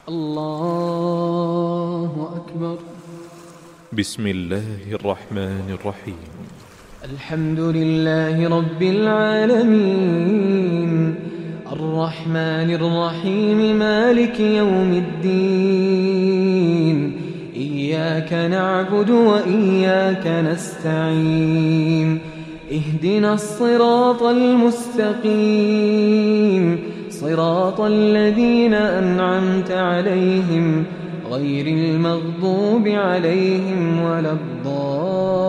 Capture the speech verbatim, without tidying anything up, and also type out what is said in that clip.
الله أكبر. بسم الله الرحمن الرحيم. الحمد لله رب العالمين الرحمن الرحيم مالك يوم الدين إياك نعبد وإياك نستعين اهدنا الصراط المستقيم صراط الذين أنعمت عليهم غير المغضوب عليهم ولا الضالين.